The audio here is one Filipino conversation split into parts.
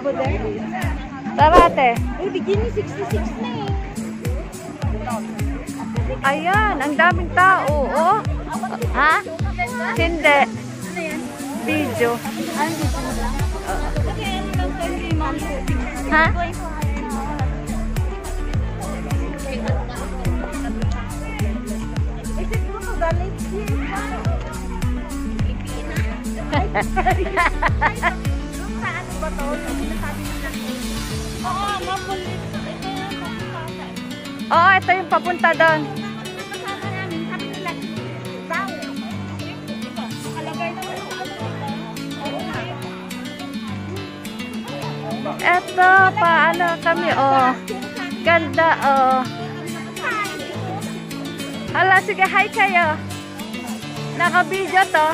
Tara, ate. Uy, bikini 66 na eh. Ayan, ang daming tao. Oh. Ha? Hindi. Ano yan? Video. Ano dito mo lang? Kasi ano lang tayo kay ma'am. Ha? Isip mo to, galit siya. Sa ano ba to? Yung sinasabi mo na. Oo, mapulit. Ito yung papunta. Oh, ito yung papunta doon. Kasama namin, sabi nila, daw. Nakalagay naman sa ano. Eto, paano kami, oh. Ganda, oh. Hala, sige, hi kayo. Naka-video to.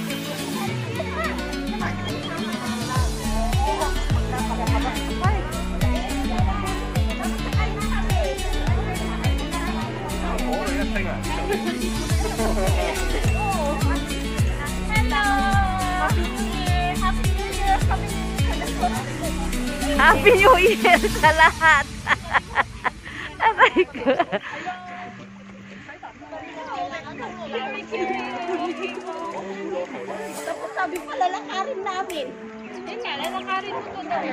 Happy New Year sa lahat. Aray ko. Tapos sabi pa, lalakarin namin. Yun nga, lalakarin mo to daw.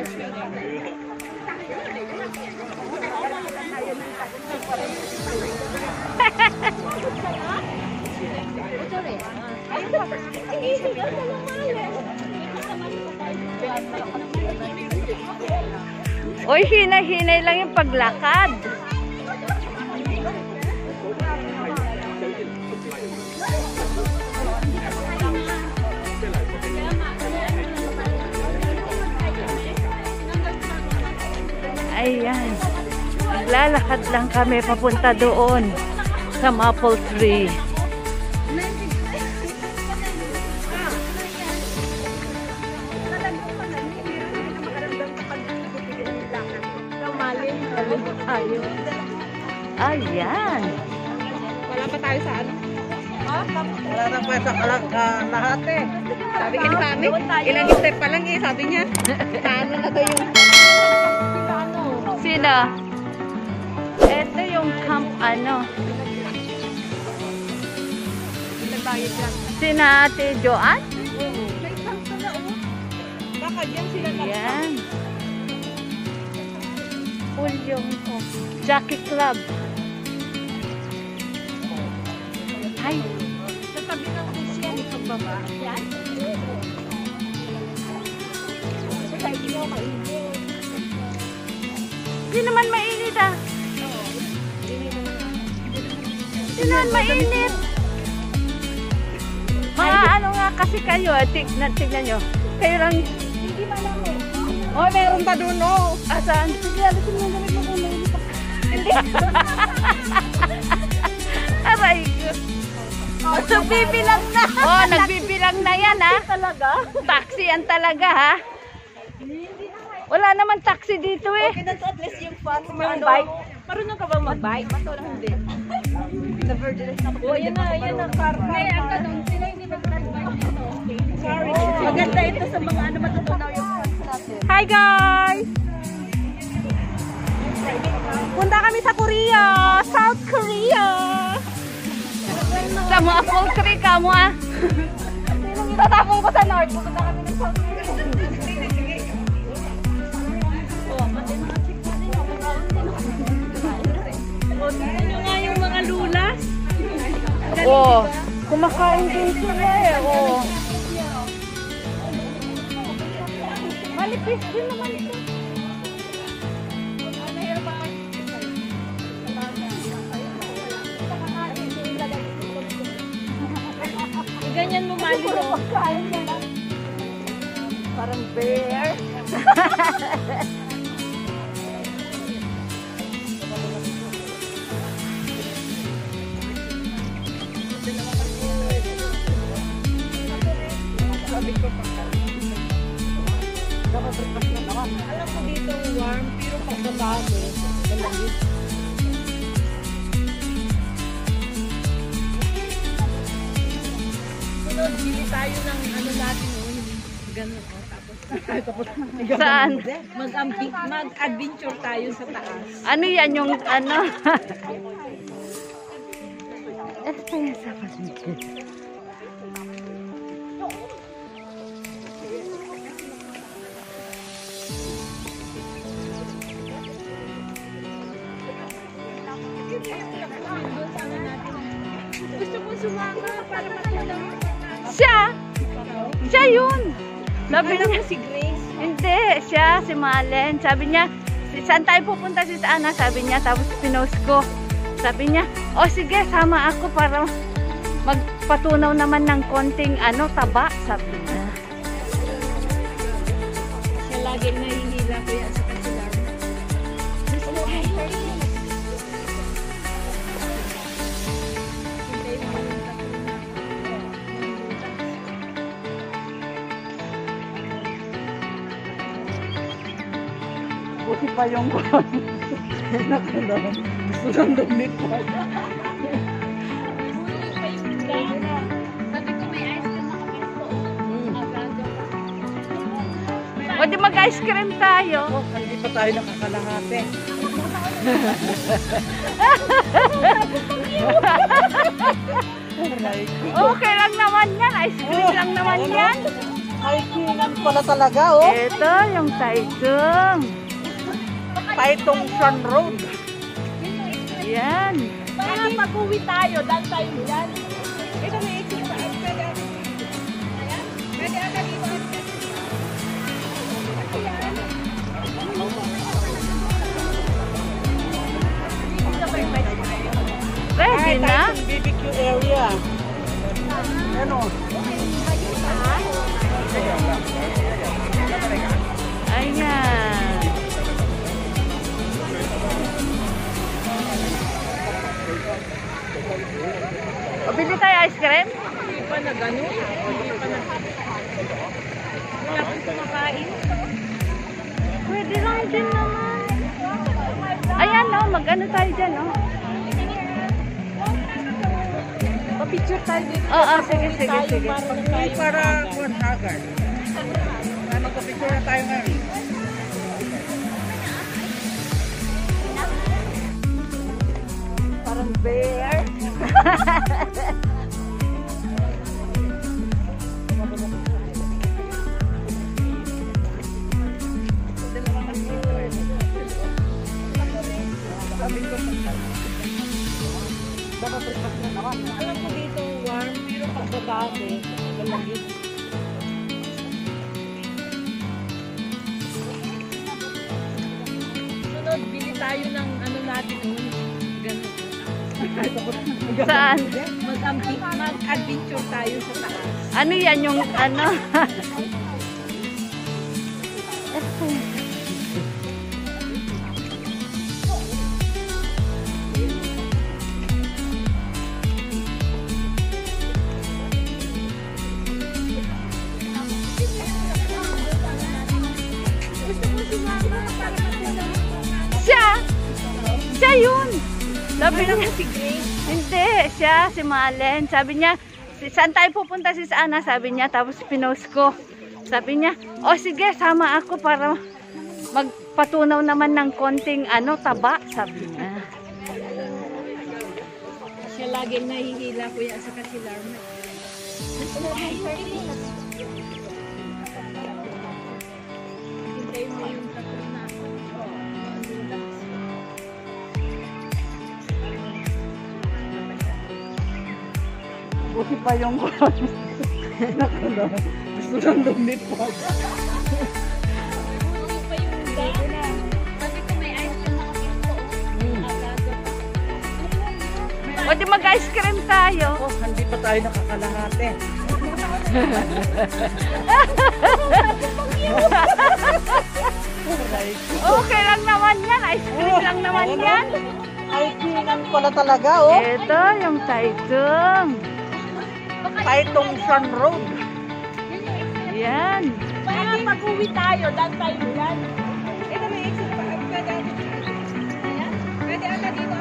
Uy, hinay-hinay lang yung paglakad. Ayan. Naglalakad lang kami papunta doon sa maple tree. Ayan. Wala pa tayo sa ano? Wala na pa sa lahat eh. Sabi ka ni Mami, ilang step pa lang eh, sabi niya. Paano na to yung... Sino? Ito yung camp ano. Sina Ate Joanne? May camp na baka dyan sila na. Ayan. Full yung Jackie Club. Hi. Sa tabi ng Christian, pagbaba. Yan. Sa hindi mo mainit. Hindi naman mainit ah. Hindi naman mainit. Mga ano nga kasi kayo, tignan nyo. Kayo lang. Hindi ba namin? Oh, meron pa doon, oh. Asan? Sige, alisin mo gamit mo kung mainit. Hindi. Aray ko. Oh, nagbibilang na. Oh, nagbibilang na yan ha. Talaga? Taxi yan talaga ha. Wala naman taxi dito eh. Okay, that's at least yung fun. Yung bike. Marunong ka ba mag-bike? Bato lang hindi. The Virgin is not. Oh, yan na, car. Kaya ang tanong, sila hindi mag-bike dito. Sorry. Maganda ito sa mga ano matutunaw yung fans natin. Hi guys! Punta kami sa Korea! South Korea! Sa mga full tree ka mo ah. Tatapong ko sa North. Pupunta kami ng South Korea. Tingnan nyo nga yung mga lulas. Oh, kumakain din sila eh. Oh. Malipis din naman ito. Ganyan mo mali mo. Parang bear. Alam ko dito warm, pero pagbabago, malangit. Sunod, bili tayo ng ano natin noon. Ganun, oh. Saan? Mag-adventure tayo sa taas. Ano yan yung ano? Esta yan sa pasunod. Gusto mo sumama para matulog? Siya yun. Sabi Alam niya, mo si Grace? hindi, siya, si Malen. Sabi niya, saan tayo pupunta si Ana? Sabi niya, tapos pinost ko. Sabi niya, o sige, sama ako para magpatunaw naman ng konting ano, taba. Sabi niya. Siya lagi nahihila ko yan sa kasilar. Buti pa yung kwan. Nakalaman. Gusto lang lumipad. Sabi ko may ice cream na kami po. O di mag-ice cream tayo. Oh, hindi pa tayo nakakalahati. Okay lang naman yan. Ice cream lang naman yan. Hikingan pala talaga, oh. Ito, yung Taichung. Taitong Shan Road. Yan. Para pag-uwi tayo, dahil tayo dyan. Ito may exit pa. Pwede agad dito. Ready na? Taitong BBQ area. Ano? Ayan. O, bili tayo ice cream? Hindi pa na gano'n. Hindi pa na. Wala akong kumakain. Pwede lang din naman. Ayan, no, mag-ano tayo dyan, no? Pa-picture tayo dito. Oo, sige, sige, sige. Para kwan agad. Magpapicture na tayo ngayon. Parang bear. Alam mo dito warm, pero pag babae, lamagit. Sunod, bili tayo ng ano natin nun. Ganun. Saan? Mag-adventure tayo sa taas. Ano yan yung ano? Siya yun. Sabi niya, Si Grace? hindi, siya, si Malen. Sabi niya, saan tayo pupunta si Ana? Sabi niya, tapos pinost ko. Sabi niya, o sige, sama ako para magpatunaw naman ng konting ano, taba. Sabi niya. Siya lagi nahihila ko yan sa kasilar. Hintayin mo yung tatlo na. Buti pa yung kwan. Nakalaman. Gusto lang lumipad. Buti pa yung daan. Sabi ko may ice cream na kami po. O di mag-ice cream tayo. Oh, hindi pa tayo nakakalahati. Okay lang naman yan. Ice cream lang naman yan. Hikingan pala talaga, oh. Ito, yung Taichung. Taitong Shan Road. Yan. Para pag-uwi tayo, dahil tayo dyan. Ito may exit pa. Pwede agad dito.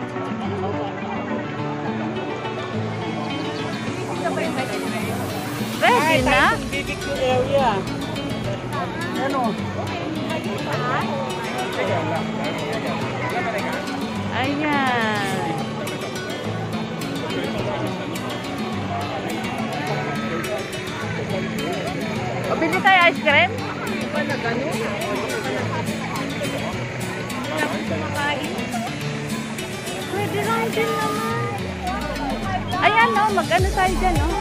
Ito ba yung Ready na? BBQ area. Ano? Ayan. O, bili tayo ice cream? Pwede lang din naman. Ayan, no, mag-ano tayo dyan, no?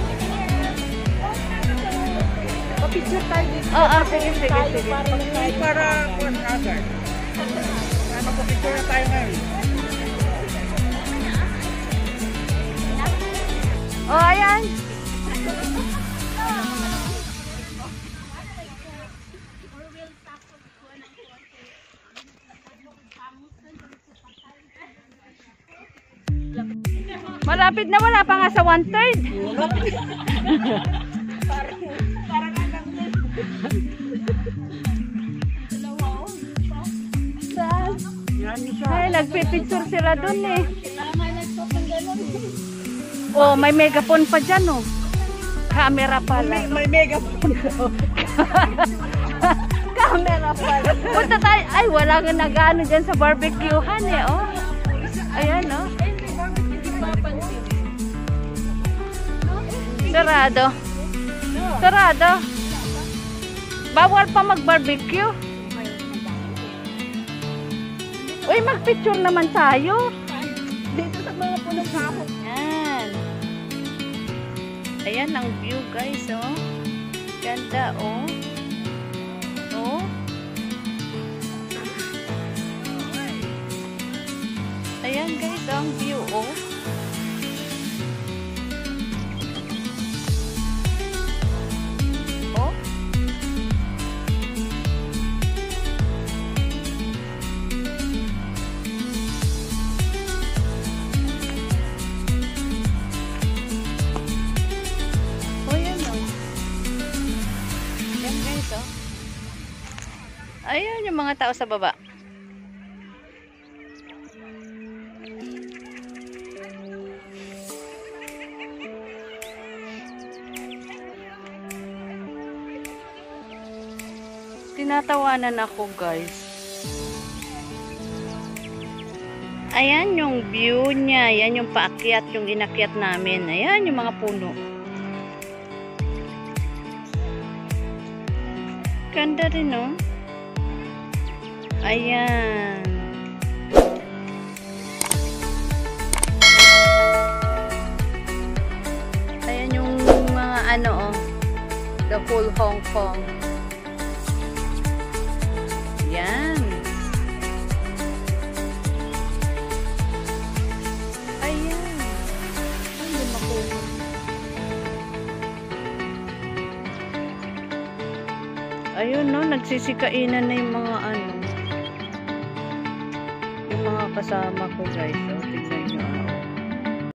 Picture tayo dito. Oo, sige, sige, sige. Para kung hazard. Magpapicture na tayo ngayon. O, ayan. Malapit na, wala pa nga sa 1/3. Ay, nagpipicture sila dun eh. Oh, may megaphone pa dyan oh. Camera pala. May megaphone. Camera pala. Punta tayo. Ay, wala nga nag-ano dyan sa barbecuehan eh oh. Ayan oh. Sarado. Sarado. Bawal pa mag-barbecue. Uy, mag-picture naman tayo. Dito sa mga punong kahoy. Ayan. Ayan ang view guys, oh. Ganda, oh. Oh. Ayan guys, ang view, oh. Oh. Ayan yung mga tao sa baba. Tinatawanan ako guys. Ayan yung view niya. Ayan yung paakyat, yung inakyat namin. Ayan yung mga puno. Ganda rin no? Ayan. Ayan yung mga ano oh. The whole Hong Kong. Ayan. Ayan. Ay, makuha. Ayun no, nagsisikainan na yung mga ano. Yung mga kasama ko guys. Oh.